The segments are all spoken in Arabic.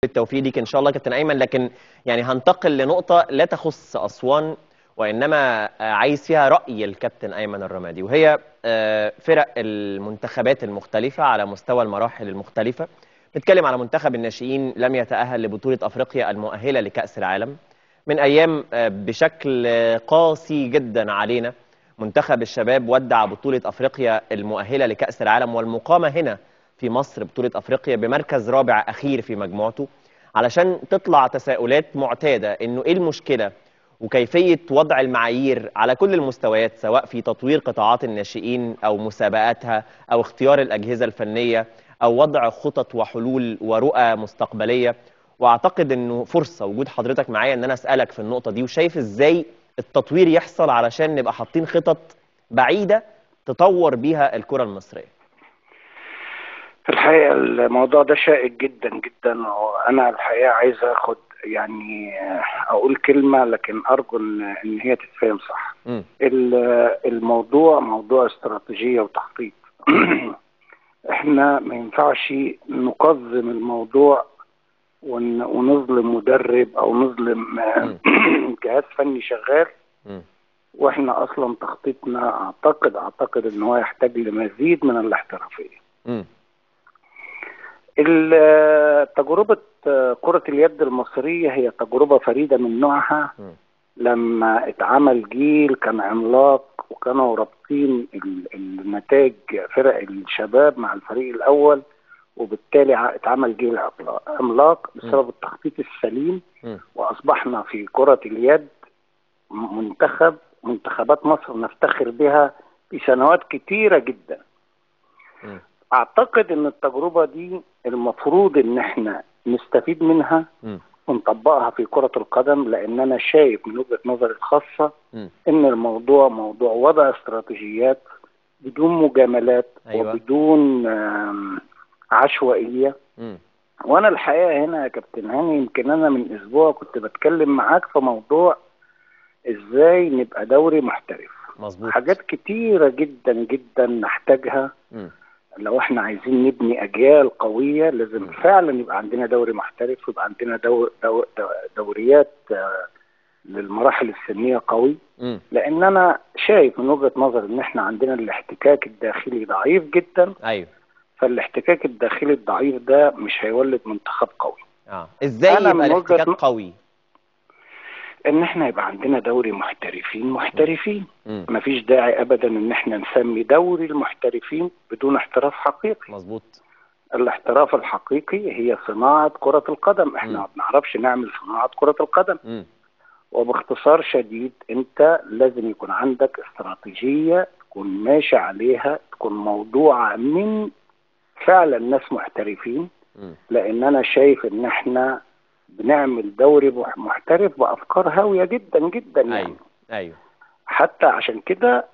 بالتوفيق ليك ان شاء الله كابتن ايمن. لكن يعني هنتقل لنقطه لا تخص اسوان، وانما عايز فيها راي الكابتن ايمن الرمادي، وهي فرق المنتخبات المختلفه على مستوى المراحل المختلفه. بنتكلم على منتخب الناشئين لم يتاهل لبطوله افريقيا المؤهله لكاس العالم من ايام بشكل قاسي جدا علينا. منتخب الشباب ودع بطوله افريقيا المؤهله لكاس العالم والمقامه هنا في مصر بطولة أفريقيا بمركز رابع أخير في مجموعته، علشان تطلع تساؤلات معتادة إنه إيه المشكلة وكيفية وضع المعايير على كل المستويات، سواء في تطوير قطاعات الناشئين أو مسابقاتها أو اختيار الأجهزة الفنية أو وضع خطط وحلول ورؤى مستقبلية. وأعتقد إنه فرصة وجود حضرتك معايا إن أنا أسألك في النقطة دي، وشايف إزاي التطوير يحصل علشان نبقى حاطين خطط بعيدة تطور بيها الكرة المصرية. الحقيقة الموضوع ده شائك جدا جدا، وأنا الحقيقة عايز أخد يعني أقول كلمة لكن أرجو إن هي تتفهم صح. الموضوع موضوع استراتيجية وتخطيط. إحنا ما ينفعش نقزم الموضوع ونظلم مدرب أو نظلم جهاز فني شغال، وإحنا أصلا تخطيطنا أعتقد إن هو يحتاج لمزيد من الاحترافية. تجربة كرة اليد المصرية هي تجربة فريدة من نوعها. لما اتعمل جيل كان عملاق، وكانوا رابطين النتائج فرق الشباب مع الفريق الأول، وبالتالي اتعمل جيل عملاق بسبب التخطيط السليم. وأصبحنا في كرة اليد منتخبات مصر نفتخر بها في سنوات كتيرة جدا. اعتقد ان التجربة دي المفروض ان احنا نستفيد منها ونطبقها في كرة القدم، لان انا شايف من وجهة نظري الخاصة ان الموضوع موضوع وضع استراتيجيات بدون مجاملات. أيوة. وبدون عشوائية. وانا الحقيقة هنا يا كابتن هاني، يمكن انا من اسبوع كنت بتكلم معاك في موضوع ازاي نبقى دوري محترف. مظبوط. حاجات كتيرة جدا جدا نحتاجها. لو احنا عايزين نبني اجيال قويه لازم فعلا يبقى عندنا دوري محترف، ويبقى عندنا دوريات للمراحل السنيه قوي. لان انا شايف من وجهه نظر ان احنا عندنا الاحتكاك الداخلي ضعيف جدا. ايوه. فالاحتكاك الداخلي الضعيف ده مش هيولد منتخب قوي. ازاي يبقى الاحتكاك قوي؟ ان احنا يبقى عندنا دوري محترفين. مفيش داعي ابدا ان احنا نسمي دوري المحترفين بدون احتراف حقيقي. مظبوط. الاحتراف الحقيقي هي صناعة كرة القدم. احنا ما بنعرفش نعمل صناعة كرة القدم. وباختصار شديد انت لازم يكون عندك استراتيجية تكون ماشي عليها، تكون موضوعة من فعلا ناس محترفين. لان انا شايف ان احنا بنعمل دوري محترف بأفكار هاوية جدا جدا يعني. أيوة. حتى عشان كده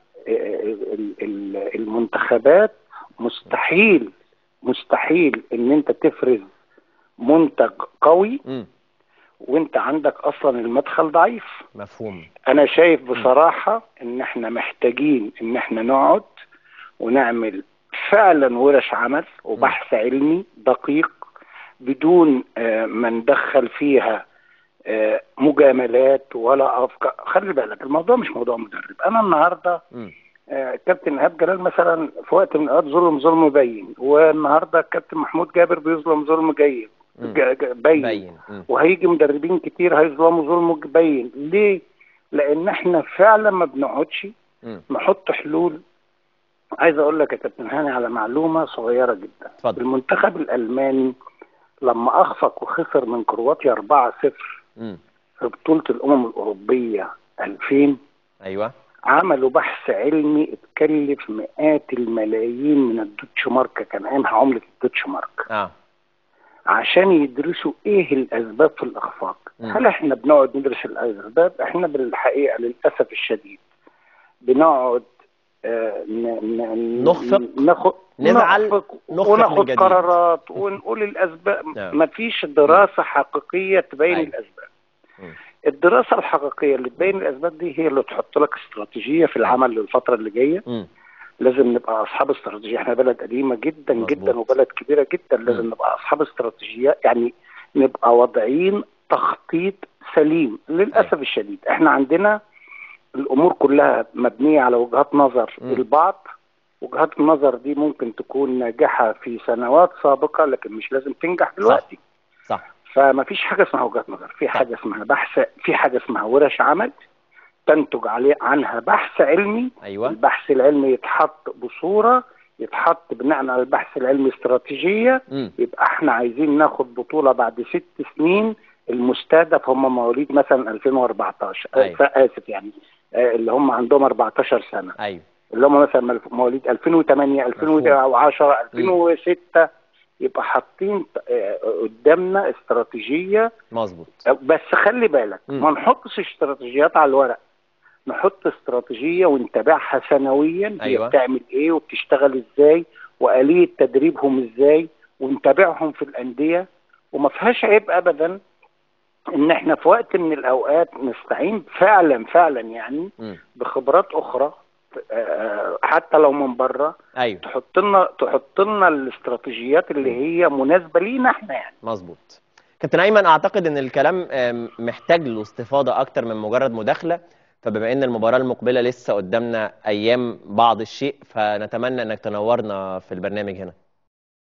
المنتخبات مستحيل ان انت تفرز منتج قوي وانت عندك اصلا المدخل ضعيف. مفهوم. انا شايف بصراحة ان احنا محتاجين ان احنا نقعد ونعمل فعلا ورش عمل وبحث علمي دقيق بدون ما ندخل فيها مجاملات ولا افكار. خلي بالك الموضوع مش موضوع مدرب. انا النهارده كابتن ايهاب جلال مثلا في وقت من الاوقات ظلم مبين، والنهارده الكابتن محمود جابر بيظلم ظلم باين. وهيجي مدربين كتير هيظلموا ظلم باين. ليه؟ لان احنا فعلا ما بنقعدش نحط حلول. عايز اقول لك يا كابتن هاني على معلومه صغيره جدا. فضل. المنتخب الالماني لما اخفق وخسر من كرواتيا 4-0 في بطولة الامم الاوروبية 2000، ايوه، عملوا بحث علمي اتكلف مئات الملايين من الدوتش مارك، كان ايامها عملة الدوتش مارك، عشان يدرسوا ايه الاسباب في الاخفاق. هل احنا بنقعد ندرس الاسباب؟ احنا بالحقيقة للاسف الشديد بنقعد نخفق، نزعل، وناخد قرارات ونقول الاسباب. مفيش دراسه حقيقيه تبين الاسباب. الدراسه الحقيقيه اللي تبين الاسباب دي هي اللي تحط لك استراتيجيه في العمل للفتره اللي جايه. لازم نبقى اصحاب استراتيجيه. احنا بلد قديمه جدا. مزبوط. جدا وبلد كبيره جدا. لازم نبقى اصحاب استراتيجيات. يعني نبقى واضعين تخطيط سليم. للاسف الشديد احنا عندنا الامور كلها مبنيه على وجهات نظر البعض. وجهات النظر دي ممكن تكون ناجحه في سنوات سابقه لكن مش لازم تنجح دلوقتي. صح. فما فيش حاجه اسمها وجهات نظر، في حاجه اسمها بحث، في حاجه اسمها ورش عمل تنتج عنها بحث علمي. أيوة. البحث العلمي يتحط بصوره، يتحط بناء على البحث العلمي استراتيجيه. يبقى احنا عايزين ناخد بطوله بعد 6 سنين، المستهدف هم مواليد مثلا 2014. أيوة. اسف يعني اللي هم عندهم 14 سنه. أيوة. اللي هم مثلا مواليد 2008 2010 2006. يبقى حاطين قدامنا استراتيجيه. مظبوط. بس خلي بالك ما نحطش استراتيجيات على الورق، نحط استراتيجيه ونتابعها سنويا. أيوة. هي بتعمل ايه وبتشتغل ازاي وآلية تدريبهم ازاي، ونتابعهم في الأندية. وما فيهاش عيب ابدا ان احنا في وقت من الاوقات نستعين فعلا يعني بخبرات اخرى حتى لو من بره. ايوه. تحط لنا الاستراتيجيات اللي هي مناسبه لينا احنا يعني. مظبوط. كابتن ايمن، اعتقد ان الكلام محتاج له استفاضه اكتر من مجرد مداخله، فبما ان المباراه المقبله لسه قدامنا ايام بعض الشيء، فنتمنى انك تنورنا في البرنامج هنا.